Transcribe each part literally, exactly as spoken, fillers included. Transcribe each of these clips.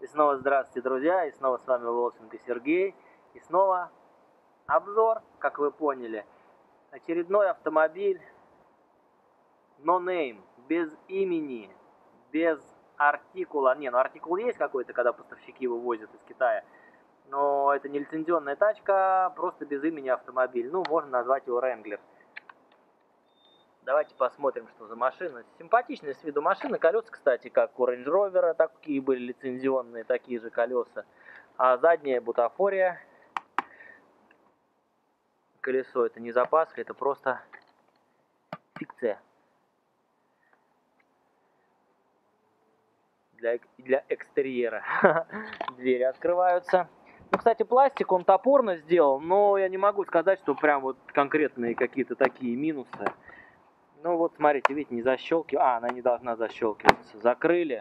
И снова здравствуйте, друзья, и снова с вами Волченко Сергей, и снова обзор, как вы поняли, очередной автомобиль no name, без имени, без артикула, не, ну артикул есть какой-то, когда поставщики вывозят из Китая, но это не лицензионная тачка, просто без имени автомобиль, ну можно назвать его Wrangler. Давайте посмотрим, что за машина. Симпатичная с виду машина. Колеса, кстати, как у Range Rover, такие были лицензионные, такие же колеса. А задняя бутафория. Колесо это не запаска, это просто фикция. Для, для экстерьера. Двери открываются. Ну, кстати, пластик он топорно сделал, но я не могу сказать, что прям вот конкретные какие-то такие минусы. Ну вот, смотрите, видите, не защелкивается. А, она не должна защелкиваться. Закрыли.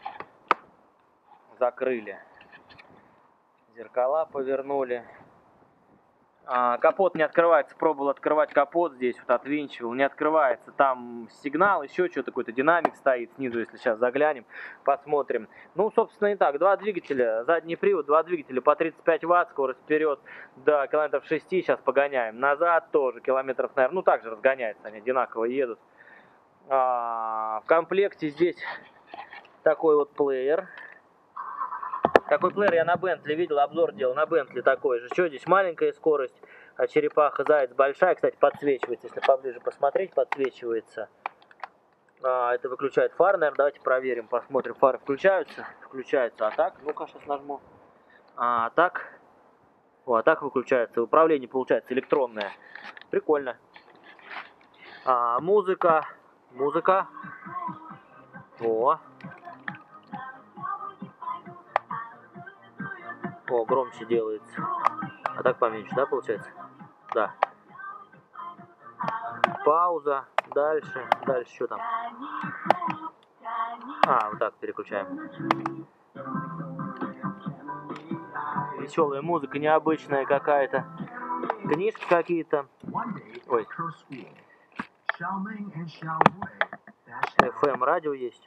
Закрыли. Зеркала повернули. А, капот не открывается. Пробовал открывать капот здесь, вот отвинчивал. Не открывается. Там сигнал, еще что-то, какой-то динамик стоит снизу, если сейчас заглянем, посмотрим. Ну, собственно, и так. Два двигателя. Задний привод, два двигателя по тридцать пять ватт. Скорость вперед до километров шести. Сейчас погоняем. Назад тоже километров, наверное, ну, также разгоняется. Они одинаково едут. А, в комплекте здесь такой вот плеер. Такой плеер я на Бентли видел, обзор делал на Бентли такой же. Что здесь? Маленькая скорость, а черепаха заяц большая. Кстати, подсвечивается, если поближе посмотреть, подсвечивается. А, это выключает фары, наверное, давайте проверим, посмотрим. Фары включаются? Включаются. А так? Ну-ка, сейчас нажму. А так? О, а так выключается. Управление получается электронное. Прикольно. А, музыка. Музыка. О. О, громче делается. А так поменьше, да, получается? Да. Пауза. Дальше. Дальше что там? А, вот так переключаем. Веселая музыка, необычная какая-то. Книжки какие-то. Ой. эф эм радио есть.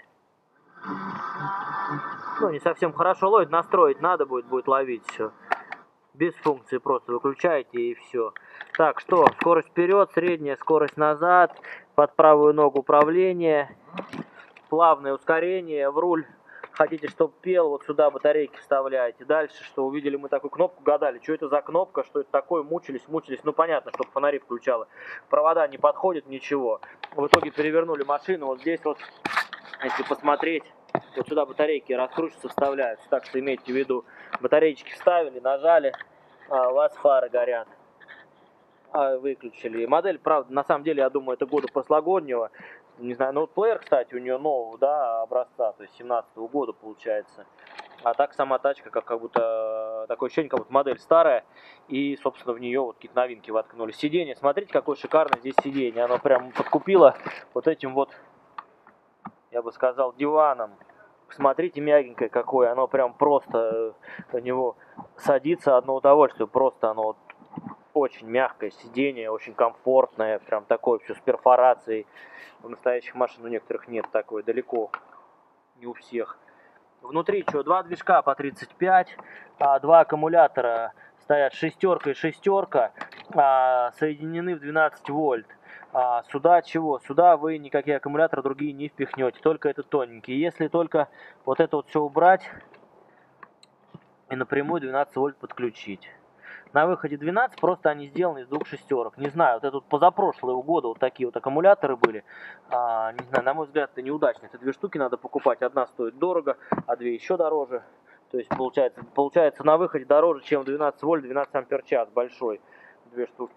Ну, не совсем хорошо ловит, настроить надо будет, будет ловить все. Без функции просто выключаете и все. Так, что? Скорость вперед, средняя скорость назад, под правую ногу управление, плавное ускорение, в руль. Хотите, чтобы пел, вот сюда батарейки вставляете. Дальше, что увидели мы такую кнопку, гадали, что это за кнопка, что это такое, мучились, мучились. Ну, понятно, чтобы фонари включало. Провода не подходят, ничего. В итоге перевернули машину, вот здесь вот, если посмотреть, вот сюда батарейки раскручиваются, вставляются. Так что имейте в виду, батарейки вставили, нажали, а у вас фары горят. А, выключили. Модель, правда, на самом деле, я думаю, это года прошлогоднего. Не знаю, ну вот плеер, кстати, у нее нового, да, образца, то есть семнадцатого года получается. А так сама тачка, как, как будто, такое ощущение, как будто модель старая. И, собственно, в нее вот какие-то новинки воткнули. Сиденье, смотрите, какое шикарное здесь сиденье. Оно прям подкупило вот этим вот, я бы сказал, диваном. Посмотрите, мягенькое какое, оно прям просто на него садится, одно удовольствие, просто оно вот очень мягкое сиденье, очень комфортное, прям такое все с перфорацией. В настоящих машин у некоторых нет такой, далеко не у всех. Внутри что, два движка по тридцать пять, а два аккумулятора стоят шестерка и шестерка, а, соединены в двенадцать вольт. А сюда чего? Сюда вы никакие аккумуляторы другие не впихнете, только это тоненький. Если только вот это вот все убрать и напрямую двенадцать вольт подключить. На выходе двенадцать, просто они сделаны из двух шестерок. Не знаю, вот это вот позапрошлого года вот такие вот аккумуляторы были. А, не знаю, на мой взгляд, это неудачно. Это две штуки надо покупать. Одна стоит дорого, а две еще дороже. То есть получается, получается на выходе дороже, чем двенадцать вольт, двенадцать ампер час большой. Две штуки.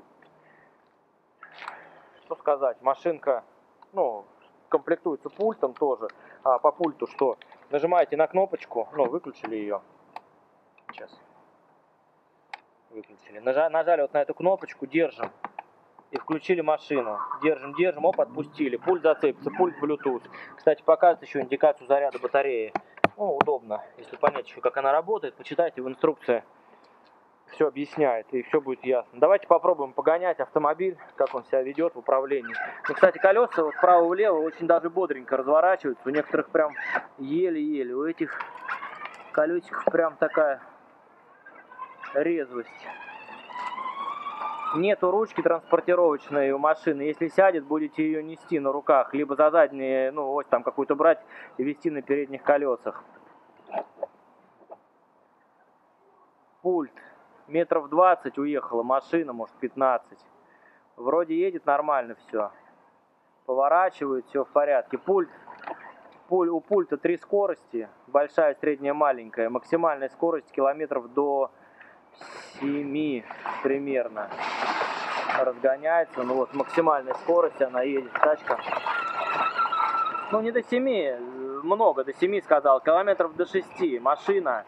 Что сказать, машинка, ну, комплектуется пультом тоже. А по пульту что? Нажимаете на кнопочку, ну, выключили ее. Сейчас. Выключили. Нажали, нажали вот на эту кнопочку, держим. И включили машину. Держим, держим, оп, отпустили. Пульт зацепится, пульт Bluetooth. Кстати, показывает еще индикацию заряда батареи. Ну, удобно. Если понять еще, как она работает, почитайте в инструкции. Все объясняет, и все будет ясно. Давайте попробуем погонять автомобиль, как он себя ведет в управлении. Ну, кстати, колеса вот вправо-влево очень даже бодренько разворачиваются. У некоторых прям еле-еле. У этих колесиков прям такая резвость. Нету ручки транспортировочной у машины. Если сядет, будете ее нести на руках. Либо за задние, ну, ось там какую-то брать и вести на передних колесах. Пульт. Метров двадцать уехала машина, может пятнадцать. Вроде едет нормально все. Поворачивает, все в порядке. Пульт. Пуль, у пульта три скорости. Большая, средняя, маленькая. Максимальная скорость километров до семи примерно. Разгоняется. Ну вот максимальная скорость она едет. Тачка. Ну не до семи. Много. До семи сказал. Километров до шести. Машина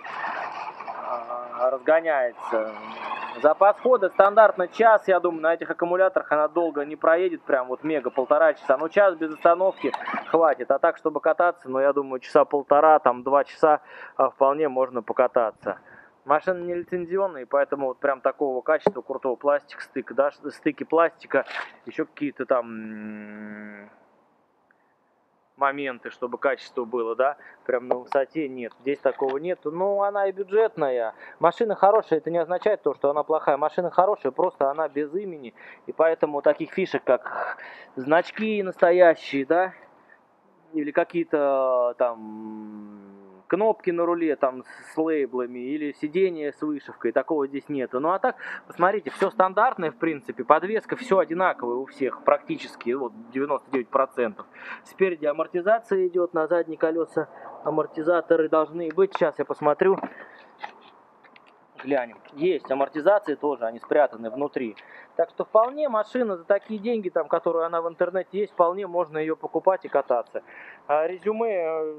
разгоняется. Запас хода стандартно час, я думаю, на этих аккумуляторах она долго не проедет, прям вот мега, полтора часа. Ну, час без остановки хватит. А так, чтобы кататься, ну, я думаю, часа полтора, там, два часа вполне можно покататься. Машина не лицензионная, поэтому вот прям такого качества, крутого пластика, стык, да, стыки пластика, еще какие-то там моменты, чтобы качество было, да, прям на высоте нет. Здесь такого нет. Ну, она и бюджетная. Машина хорошая, это не означает то, что она плохая. Машина хорошая, просто она без имени. И поэтому таких фишек, как значки настоящие, да, или какие-то там кнопки на руле там с лейблами, или сиденье с вышивкой, такого здесь нету. Ну а так, посмотрите, все стандартное в принципе, подвеска все одинаковая у всех, практически, вот девяносто девять процентов. Спереди амортизация идет, на задние колеса амортизаторы должны быть. Сейчас я посмотрю, глянем. Есть амортизации тоже, они спрятаны внутри. Так что вполне машина за такие деньги, там, которые она в интернете есть, вполне можно ее покупать и кататься. А резюме...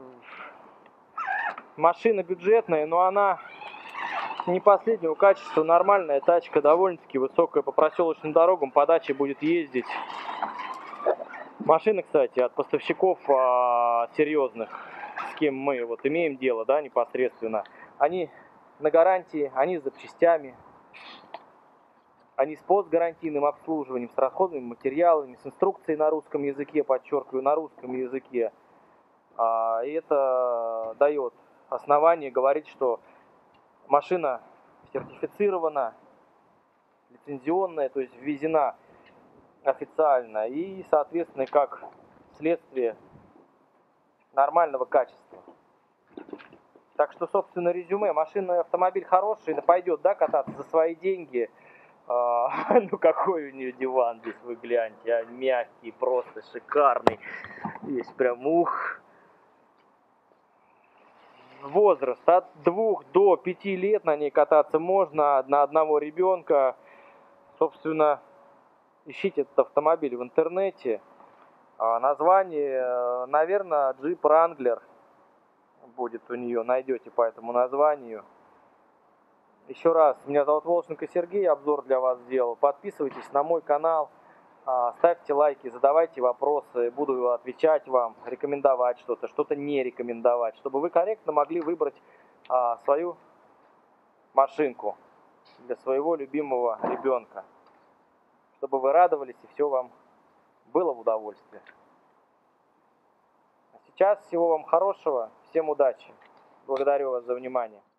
Машина бюджетная, но она не последнего качества, нормальная тачка, довольно-таки высокая, по проселочным дорогам по даче будет ездить. Машина, кстати, от поставщиков а, серьезных, с кем мы вот имеем дело, да, непосредственно, они на гарантии, они с запчастями, они с постгарантийным обслуживанием, с расходными материалами, с инструкцией на русском языке, подчеркиваю, на русском языке. А, и это дает основание говорить, что машина сертифицирована, лицензионная, то есть ввезена официально и, соответственно, как следствие нормального качества. Так что, собственно, резюме. Машина, автомобиль хороший, пойдет, да, кататься за свои деньги. А, ну, какой у нее диван здесь, вы гляньте, а, мягкий, просто шикарный. Здесь прям ух. Возраст от двух до пяти лет на ней кататься можно, на одного ребенка. Собственно, ищите этот автомобиль в интернете. Название, наверное, Jeep Wrangler будет у нее, найдете по этому названию. Еще раз, меня зовут Волченко Сергей, обзор для вас сделал. Подписывайтесь на мой канал. Ставьте лайки, задавайте вопросы, буду отвечать вам, рекомендовать что-то, что-то не рекомендовать, чтобы вы корректно могли выбрать а, свою машинку для своего любимого ребенка, чтобы вы радовались и все вам было в удовольствие. А сейчас всего вам хорошего, всем удачи, благодарю вас за внимание.